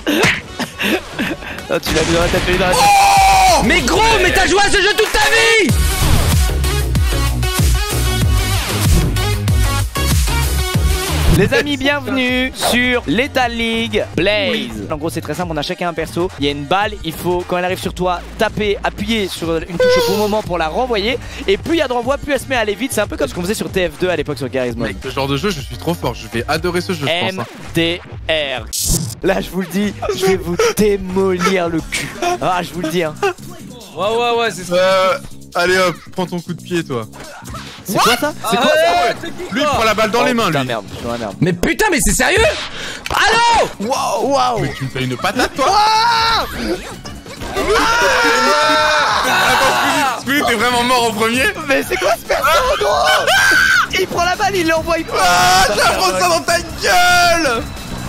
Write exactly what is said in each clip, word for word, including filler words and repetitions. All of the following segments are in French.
Oh, tu l'as mis dans la tête, dans la tête. Oh mais gros, mais t'as joué à ce jeu toute ta vie. Les amis, bienvenue sur Lethal League Blaze. En gros, c'est très simple, on a chacun un perso. Il y a une balle, il faut, quand elle arrive sur toi, taper, appuyer sur une touche au bon moment pour la renvoyer. Et plus il y a de renvoi, plus elle se met à aller vite. C'est un peu comme ce qu'on faisait sur T F deux à l'époque sur Garry's Mod. Mec, ce genre de jeu, je suis trop fort. Je vais adorer ce jeu, je pense. M D R. Là, je vous le dis, je vais vous démolir le cul. Ah, je vous le dis, hein. Ouais, ouais, ouais, c'est ça. Euh, allez hop, prends ton coup de pied, toi. C'est quoi ça? C'est quoi ça? Lui, il prend la balle dans les mains, lui. Putain, merde, je suis dans la merde. Mais putain, mais c'est sérieux? Allô? Waouh, waouh. Mais tu me fais une patate, toi? Ah Attends, Squeezie, t'es vraiment mort au premier? Mais c'est quoi ce perso, gros? Il prend la balle, il l'envoie, il prend. Ah, j'apprends ça dans ta gueule!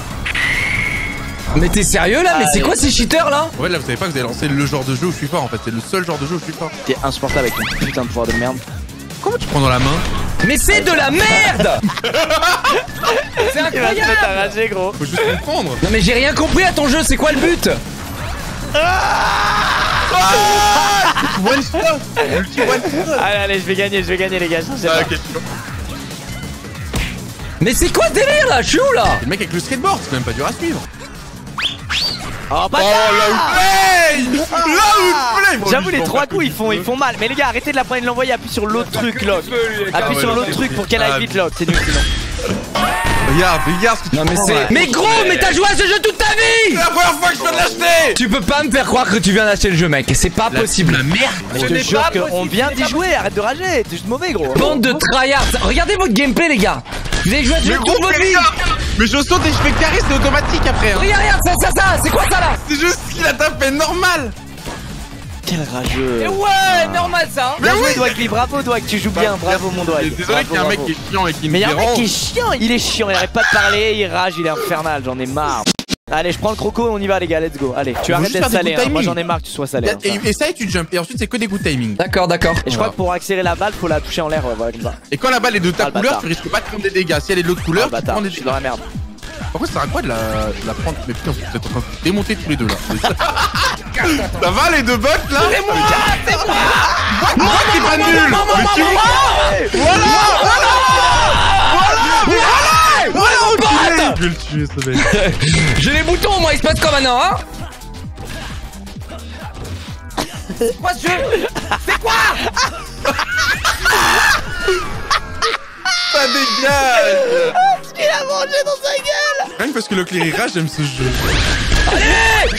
Mais t'es sérieux là? Mais c'est quoi ces cheaters là? Ouais, là, vous savez pas que vous avez lancé le genre de jeu où je suis fort, en fait. C'est le seul genre de jeu où je suis fort. T'es insupportable avec ton putain de pouvoir de merde. Comment tu prends dans la main? Mais c'est de la merde! C'est Il va te mettre à incroyable! rager, gros. Faut juste comprendre. Non mais j'ai rien compris à ton jeu, c'est quoi le but? One shot! Multi one shot! Allez, allez, je vais gagner, je vais gagner, les gars. Je sais Ah, pas. ok. Mais c'est quoi ce délire là? Je suis où là? Le mec avec le skateboard, c'est même pas dur à suivre. Oh, bah Oh, là où play! Là où play! J'avoue, les trois coups ils font, ils font mal. Mais les gars, arrêtez de la prendre et de l'envoyer. Appuie sur l'autre truc, Locke. Appuie sur l'autre truc pour qu'elle aille vite, Locke. C'est nul sinon. Regarde, regarde ce que tu Non mais prends, c'est... là. Mais gros, mais t'as joué à ce jeu toute ta C'est vie! la première fois que je viens de l'acheter! Tu peux pas me faire croire que tu viens d'acheter le jeu mec, c'est pas possible. La merde! Mais je te jure qu'on vient d'y jouer. Arrête de rager. T'es juste mauvais, gros. Bande de tryhards. Regardez votre gameplay les gars. Vous avez joué à ce jeu toute votre vie. Mais je saute et je fais carré, c'est automatique après hein. Regarde, regarde, ça, ça, ça, c'est quoi ça là? C'est juste qu'il a tapé normal! Quel rageux. Ouais, normal ça. Bien joué, Dwagly. Bravo, Dwag. Tu joues bien. Bravo, mon Dwag. Désolé qu'il y a un mec qui est chiant et qui Mais me y'a un mec dérange. qui est chiant. Il est chiant. Il arrête pas de parler. Il rage. Il est infernal. J'en ai marre. Allez, je prends le croco et on y va, les gars. Let's go. Allez, tu faut arrêtes juste d'être faire des salé. good Hein. Moi, timing. j'en ai marre que tu sois salé. hein, ça. Et, et ça et tu jump et ensuite c'est que des good timing. D'accord, d'accord. Et je crois que pour accélérer la balle, faut la toucher en l'air. Ouais, voilà, comme ça. Et quand la balle est de ta Ah, le couleur, bâtard. tu risques pas de prendre des dégâts. Si elle est de l'autre couleur, Ah, tu bâtard. prends des Je suis dégâts. dans la merde. Par contre, ça sert à quoi de la, de la prendre? Mais putain, vous êtes en train de vous démonter tous les deux là. Ça va les deux bots là? C'est moi, c'est moi. Moi qui pas nul! Mais tu vois? Voilà! Voilà! Voilà! Voilà! Je vais le tuer ce mec. J'ai les boutons moi, il se passe quoi maintenant hein? C'est quoi ce jeu? C'est quoi? Ça dégage! Il a mangé dans sa gueule. Rien que parce que le clé rage, j'aime ce jeu. Allez!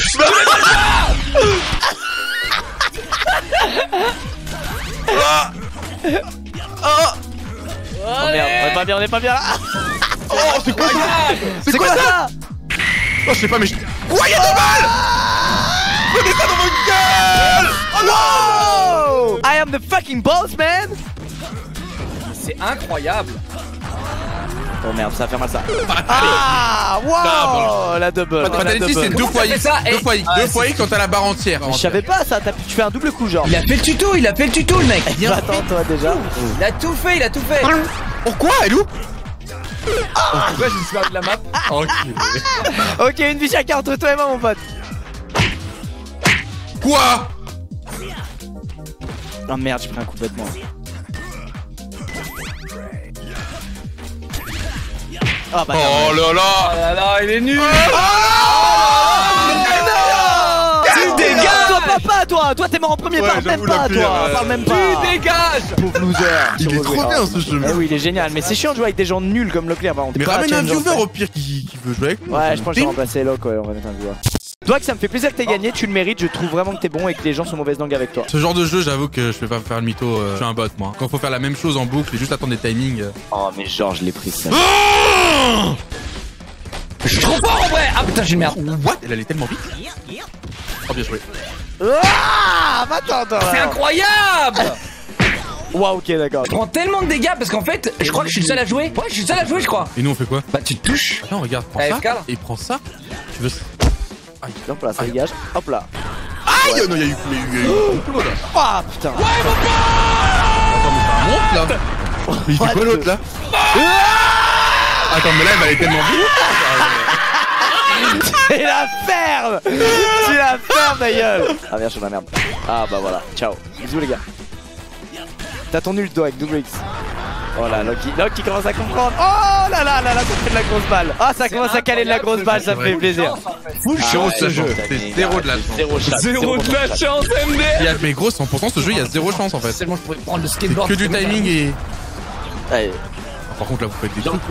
Oh merde, on est pas bien, on est pas bien. Oh, c'est quoi ça? C'est quoi ça? Oh, je sais pas, mais je. Quoi, y'a deux balles? Prenez ça dans votre gueule! Oh non! Oh! I am the fucking boss, man. C'est incroyable. Oh merde, ça va faire mal ça. Fatality. Ah, wow, la double. La Fatality, c'est double. deux fois fait X. ça? Deux Et- fois X. Ah, Deux c'est- fois X quand t'as la barre entière. Je savais pas ça, t'as- tu fais un double coup genre. Il a fait le tuto, il a fait le tuto le mec. Bah, attends, toi déjà. Il a tout fait, il a tout fait. Pourquoi? Elle est où? Pourquoi je me suis de la map? Ok. Ok, une vie chacun entre toi et moi, mon pote. Quoi? Oh merde, j'ai pris un coup bêtement. Ah bah Oh là là! Oh là là, il est nul. Tu dégages. Toi, papa, toi. Toi, t'es mort en premier. Ouais, Parle même j'avoue, la pas, pire, toi. ouais. Parle même pas. Tu dégages. Pauvre loser. Il est trop bien ce jeu. Eh oui, il est génial. Mais c'est chiant de jouer avec des gens nuls comme Leclerc. Par contre. Mais Pas ramène un challenger, viewer en fait. au pire qui, qui veut jouer avec nous. Ouais, je pense que je vais remplacer Locke. Ouais, on va mettre un viewer. Toi, que ça me fait plaisir que t'aies gagné. Tu le mérites. Je trouve vraiment que t'es bon et que les gens sont mauvaises langues avec toi. Ce genre de jeu, j'avoue que je vais pas me faire le mytho. euh, Je suis un bot, moi. Quand faut faire la même chose en boucle et juste attendre des timings. euh. Oh, mais genre, je l'ai pris ça. Oh Je suis trop fort en vrai. Ah putain, j'ai une merde. What? Elle allait tellement vite. Oh, bien joué. Ah, va attends, C'est incroyable. Waouh, ok, d'accord. Je prends tellement de dégâts parce qu'en fait, je crois que je suis le seul à jouer. Ouais, je suis le seul à jouer, je crois. Et nous, on fait quoi? Bah, tu te touches. Attends, regarde, prends A F ça. K, là. Et prends ça. Tu veux. Hop là, ça dégage. Hop là. Aïe! Non, il y a eu. Il y a eu. Il y a eu un complot, là. Ah, putain. Attends, mais ça monte là. Mais il fait quoi l'autre là? Attends, mais là, elle va aller tellement vite. Tu la fermes. Tu la fermes ta gueule. Ah viens, je suis dans la merde. Ah bah voilà, ciao. Bisous les gars. T'as ton ult toi avec double X. Oh là, Loki, Loki commence à comprendre. Oh là là là là, ça fait de la grosse balle. Ah, ça commence à caler de la grosse balle, ça me fait plaisir. Full chance ce jeu. C'est zéro de la chance. Zéro chance. Zéro de la chance, M D. Il y a, mais gros, cent pour cent ce jeu, il y a zéro chance en fait. Seulement je pourrais prendre le C'est skateboard. que du timing et. Allez. Par contre là, vous faites des trucs.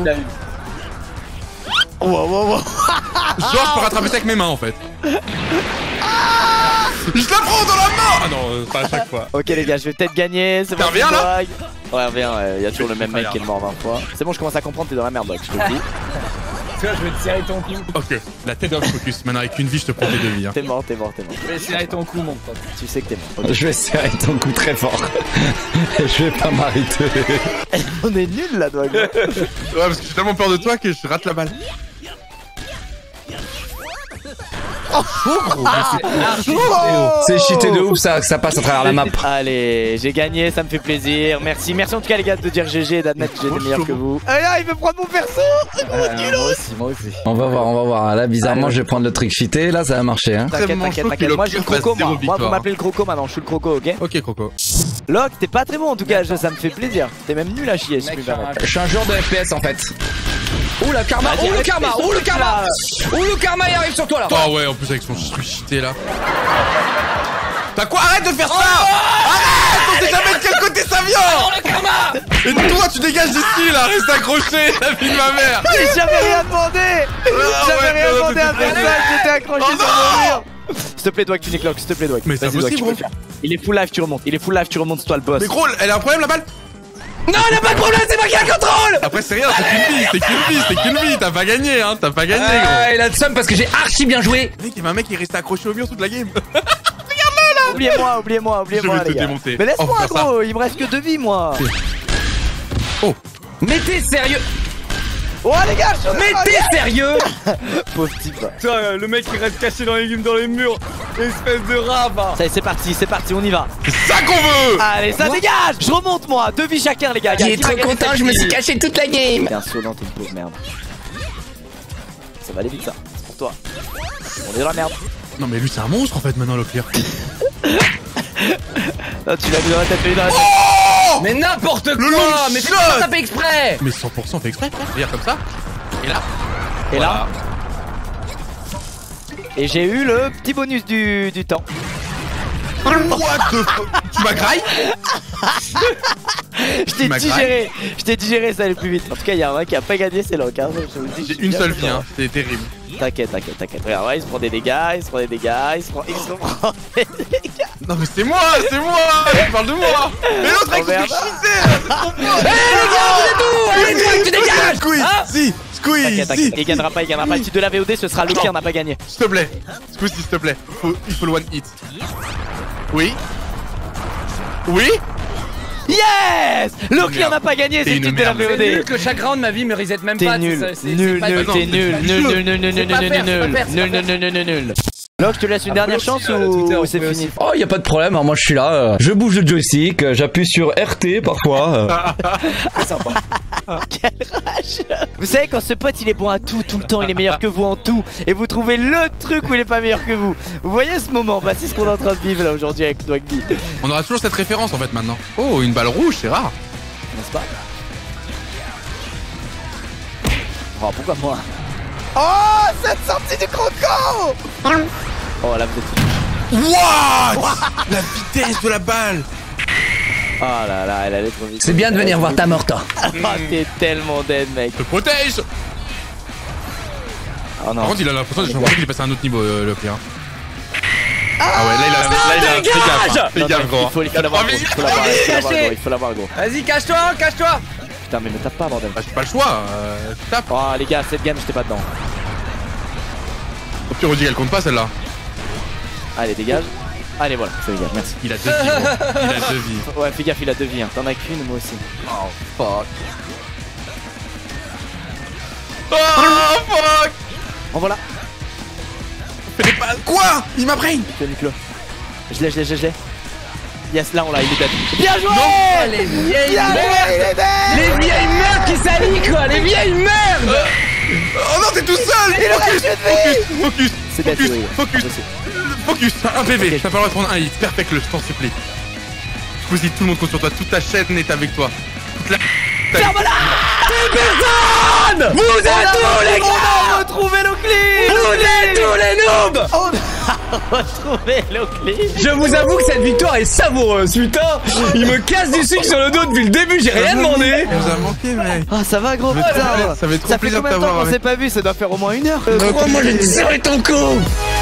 Wow, wow, wow. Genre, je peux rattraper ça avec mes mains en fait. Je la prends dans la main. Ah non, euh, pas à chaque fois. Ok les gars, je vais peut-être gagner. C'est bon. Reviens, là. Ouais, reviens, il y a toujours le même mec qui est mort vingt fois. C'est bon, je commence à comprendre, t'es dans la merde, donc je te le dis. Tu vois, je vais te serrer ton cou. Ok, la tête of focus. Maintenant, avec une vie, je te prends tes deux vies. Hein. T'es mort, t'es mort, t'es mort. Je vais serrer ton cou, mon pote. Tu sais que t'es mort. Okay. Je vais serrer ton cou très fort. Je vais pas m'arrêter. On est nuls là, Dwag. Ouais, parce que j'ai tellement peur de toi que je rate la balle. C'est cheaté de ouf, ça, ça passe à travers la map. Allez, j'ai gagné, ça me fait plaisir. Merci, merci en tout cas les gars de dire G G et d'admettre que j'ai des meilleurs que vous. Ah là, il veut prendre mon perso. Euh, moi aussi, moi aussi. On va voir, on va voir. Là, bizarrement, je vais prendre le trick cheaté. Là, ça va marcher. Hein. T'inquiète, Extrêmement t'inquiète, chaud t'inquiète. que Moi, je suis le Loki croco, fasse moi. zéro Moi, vous victoire. m'appelez le croco maintenant. Je suis le croco, ok? Ok, Croco. Locke, t'es pas très bon en tout cas. Ça me fait plaisir. T'es même nul à chier, si je Mec, puis me je suis un- permettre. Je suis un joueur de F P S en fait. Ouh la karma, Vas-y, ouh le arrête, karma, fais ouh le ce karma, truc-là. ouh le karma il arrive sur toi là. Ah ouais, en plus avec son truc cheaté là. T'as quoi? Arrête de faire ça! Arrête! On sait jamais de quel côté ça vient! Oh le karma. Et toi, tu dégages d'ici là! Reste accroché, la vie de ma mère! J'ai jamais rien demandé. Ah J'avais ouais, rien non, demandé à t'étais personne. prêt. J'étais accroché Oh sur non. mon mur. S'il te plaît, Dwag, tu niques Locke. S'il te plaît, Dwag. Mais c'est Vas-y, Dwag, impossible, tu peux le gros. faire. Il est full live, tu remontes. Il est full live, tu remontes, c'est toi le boss. Mais gros, elle a un problème la balle? Non, il a pas de problème, c'est moi qui la contrôle. Après, c'est rien, c'est qu'une vie, c'est qu'une vie, c'est qu'une vie, t'as pas gagné, hein, t'as pas gagné, gros. Ah, il a de somme parce que j'ai archi bien joué. Mec, il y avait un mec qui est resté accroché au mur toute la game. Oubliez-moi, oubliez-moi, Je oubliez-moi, vais te les gars. démonter. Mais laisse-moi, Oh, faut faire gros. Il me reste que deux vies, moi. Oh, Mais t'es sérieux? Oh, les gars, je suis Mais t'es sérieux? pauvre type. Toi, le mec qui reste caché dans les légumes, dans les murs. Espèce de rat, va. Ça y est, c'est parti, c'est parti, on y va. c'est ça qu'on veut! Allez, ça dégage. Je remonte, moi. Deux vies chacun, les gars. Il Qui est va trop gagner content, cette je me vie? suis caché toute la game. T'es insolent, t'es une pauvre merde. Ça va aller vite, ça. C'est pour toi. On est dans la merde. Non, mais lui, c'est un monstre en fait maintenant, le clear. Non, tu l'as mis dans la tête, lui dans la tête. Oh! Mais n'importe long quoi. Mais shot. c'est pas tapé exprès. Mais cent pour cent fait exprès, frère. Regarde comme ça. Et là. Et là, Voilà. et j'ai eu le petit bonus du, du temps. What the fuck? Tu m'as graille? Je t'ai m'as digéré. Je t'ai digéré, ça allait plus vite. En tout cas, il y a un mec qui a pas gagné, c'est Locke. Hein. Je vous le dis, je J'ai suis une bien seule content. vie, hein. C'est terrible. T'inquiète, t'inquiète, t'inquiète. Regarde, ouais, il se prend des dégâts, il se prend des dégâts, il se prend, il se prend des dégâts. Non, mais c'est moi, c'est moi! Tu parles de moi! Mais l'autre avec Oh, merde. son truc cheaté! C'est trop moi! Allez toi, tu dégages. Squeeze! Hein? Si! Squeeze! T'inquiète, Si! t'inquiète. Il gagnera pas, il gagnera pas. Le titre de la V O D, ce sera Loki, on n'a pas gagné. S'il te plaît! Squeeze, s'il te plaît. Il faut, il faut le one hit. Oui? Oui? Yes! Loki, on n'a pas gagné, c'est T'es le une titre de la merde. V O C'est nul D. que chaque round ma vie me reset même T'es pas. nul, c'est- c'est- c'est nul, pas- nul, non, t'es c'est nul, pas nul, faire, nul, nul, nul, nul, c'est pas nul, faire, c'est nul, pas faire, c'est nul, pas nul, nul, nul, nul. Locke, je te laisse une dernière chance euh, Twitter, ou on c'est peut fini? Oh, y a pas de problème, hein, moi je suis là. euh, Je bouge le joystick, euh, j'appuie sur R T parfois. euh. sympa. Quelle rage! Vous savez, quand ce pote il est bon à tout, tout le temps, il est meilleur que vous en tout, et vous trouvez le truc où il est pas meilleur que vous. Vous voyez ce moment? Bah, c'est ce qu'on est en train de vivre là aujourd'hui avec Dwagby. On aura toujours cette référence en fait maintenant. Oh, une balle rouge, c'est rare. N'est-ce pas? Oh, pourquoi moi? Oh, cette sortie du croco! Oh là, vous êtes. What? La vitesse de la balle. Oh là là, elle allait trop vite. C'est bien de venir voir ta mort, toi. Ah, t'es tellement dead, mec. Te protège. Oh Par non. contre, il a l'impression j'ai l'impression qu'il est passé à un autre niveau, euh, le clear. Ah ouais, là il a, là, il a, fais gaffe, hein, fais Non, gaffe, non, gros. il faut, il faut l'avoir, gros. Il faut l'avoir, il faut l'avoir, gros. Il faut l'avoir, gros. Vas-y, cache-toi, cache-toi. Putain, mais me tape pas, bordel. Bah, j'ai pas le choix, euh, tape. Oh, les gars, cette game, j'étais pas dedans. Au pire, on dit qu'elle compte pas celle-là. Allez, dégage. Allez, voilà, ça dégage, merci. Il a deux vies, gros. Il a deux vies. Ouais, fais gaffe, il a deux vies. Hein. T'en as qu'une, moi aussi. Oh fuck. Oh fuck. En voilà. Fais des balles. Quoi? Il m'a pris. Je nique-le. Je l'ai, je l'ai, je l'ai, je l'ai. Yes, là, on l'a, il est dead. Bien joué! Les vieilles Bien joué, merdes. il est dead! Les vieilles merdes qui s'allient quoi. Les vieilles merdes. Oh non, t'es tout seul. Focus, focus, focus, C'est bête, focus, oui, oui. focus, focus. Un P V, t'as pas le droit de prendre un hit. Perfect le, je t'en supplie. Squeezie, tout le monde compte sur toi. Toute ta chaîne est avec toi. Toute la... Ferme-la. Personne. Vous êtes tous les On gars. a retrouvé Loclis. Vous êtes tous les noobs. On a retrouvé Loclis. Je vous avoue que cette victoire est savoureuse, putain. Il me casse du sucre sur le dos depuis le début, j'ai rien demandé. Ça nous a manqué, mec. Ah ça va gros Ça putain. va être trop Ça fait plaisir de combien de temps t'avoir qu'on avec- s'est pas vu? Ça doit faire au moins une heure. Crois-moi, j'ai serré ton cou.